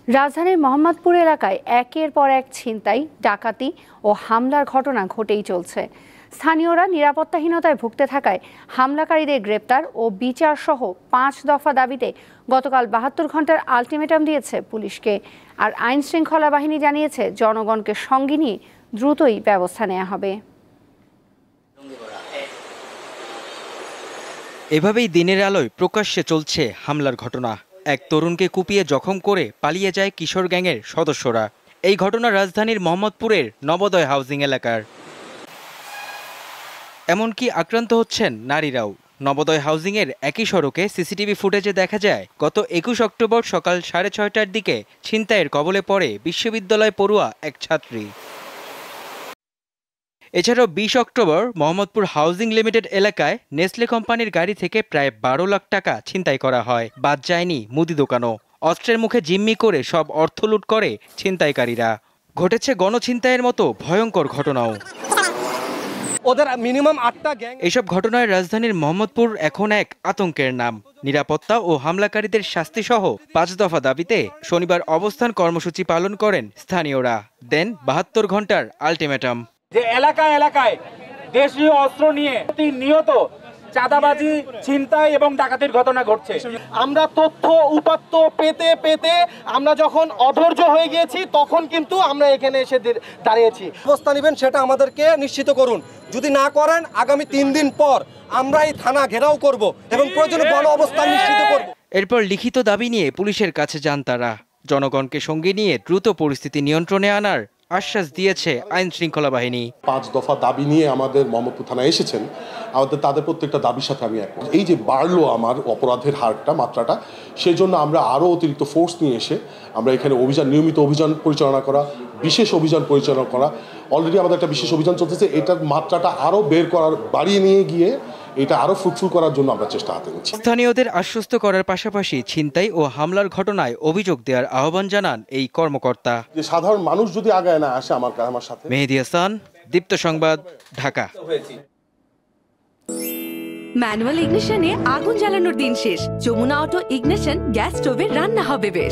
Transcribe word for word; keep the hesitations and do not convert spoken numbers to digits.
রাজধানীর মোহাম্মদপুর এলাকায় একের পর এক ছিনতাই, ডাকাতি ও হামলার ঘটনা ঘটেই চলছে। স্থানীয়রা নিরাপত্তাহীনতায় ভুগতে থাকায় হামলাকারীদের গ্রেপ্তার ও বিচার সহ পাঁচ দফা দাবিতে গতকাল বাহাত্তর ঘন্টার আলটিমেটাম দিয়েছে পুলিশকে। আর আইন শৃঙ্খলা বাহিনী জানিয়েছে, জনগণকে সঙ্গে নিয়ে দ্রুতই ব্যবস্থা নেওয়া হবে। এভাবেই দিনের আলোয় প্রকাশ্যে চলছে হামলার ঘটনা। এক তরুণকে কুপিয়ে জখম করে পালিয়ে যায় কিশোর গ্যাংয়ের সদস্যরা। এই ঘটনা রাজধানীর মোহাম্মদপুরের নবোদয় হাউজিং এলাকার। এমনকি আক্রান্ত হচ্ছেন নারীরাও। নবোদয় হাউজিংয়ের একই সড়কে সিসিটিভি ফুটেজে দেখা যায়, গত একুশ অক্টোবর সকাল সাড়ে ছয়টার দিকে ছিনতাইয়ের কবলে পড়ে বিশ্ববিদ্যালয় পড়ুয়া এক ছাত্রী। এছাড়াও বিশ অক্টোবর মোহাম্মদপুর হাউজিং লিমিটেড এলাকায় নেসলে কোম্পানির গাড়ি থেকে প্রায় বারো লাখ টাকা ছিনতাই করা হয়। বাদ যায়নি মুদি দোকানও। অস্ত্রের মুখে জিম্মি করে সব অর্থ লুট করে ছিনতাইকারীরা। ঘটেছে গণছিনতাইয়ের মতো ভয়ঙ্কর ঘটনাও। ওদের মিনিমাম আটটা গ্যাং। এসব ঘটনায় রাজধানীর মোহাম্মদপুর এখন এক আতঙ্কের নাম। নিরাপত্তা ও হামলাকারীদের শাস্তি সহ পাঁচ দফা দাবিতে শনিবার অবস্থান কর্মসূচি পালন করেন স্থানীয়রা। দেন বাহাত্তর ঘন্টার আলটিমেটাম। যে এলাকায় এলাকায় দেশীয় অস্ত্র নিয়ে প্রতিনিয়ত চাঁদাবাজি, ছিনতাই এবং ডাকাতির ঘটনা ঘটছে। আমরা তথ্য উপাত্ত পেতে পেতে আমরা যখন অধৈর্য হয়ে গিয়েছি, তখন কিন্তু আমরা এখানে এসে দাঁড়িয়েছি। অবস্থা নেবেন সেটা আমাদেরকে নিশ্চিত করুন। যদি না করেন, আগামী তিন দিন পর আমরা এই থানা ঘেরাও করব এবং প্রয়োজনে গণ অবস্থান নিশ্চিত করব। এরপর লিখিত দাবি নিয়ে পুলিশের কাছে যান তারা। জনগণকে সঙ্গে নিয়ে দ্রুত পরিস্থিতি নিয়ন্ত্রণে আনার আশ্বাস দিয়েছে আইন শৃঙ্খলা বাহিনী। পাঁচ দফা দাবি নিয়ে আমাদের মোহাম্মদপুর থানায় এসেছেন। আমাদের তাদের প্রত্যেকটা দাবির সাথে আমি একমত। এই যে বাড়লো আমার অপরাধের হারটা, মাত্রাটা, সেই জন্য আমরা আরও অতিরিক্ত ফোর্স নিয়ে এসে আমরা এখানে অভিযান, নিয়মিত অভিযান পরিচালনা করা, বিশেষ অভিযান পরিচালনা করা। অলরেডি আমাদের একটা বিশেষ অভিযান চলতেছে। এটার মাত্রাটা আরও বের করার, বাড়িয়ে নিয়ে গিয়ে এটা আরো ফ্রুটফুল করার জন্য আমরা চেষ্টা হাতে নিচ্ছি। স্থানীয়দের আশ্বস্ত করার পাশাপাশি ছিনতাই ও হামলার ঘটনায় অভিযোগ দেওয়ার আহ্বান জানান এই কর্মকর্তা। যে সাধারণ মানুষ যদি আগায় না আসে আমার আমার সাথে। মেহেদী হাসান, দীপ্ত সংবাদ, ঢাকা। ম্যানুয়াল ইগনিশনে আগুন জ্বালানোর দিন শেষ। যমুনা অটো ইগনিশন গ্যাস স্টোভে রান্না হবে বেশ।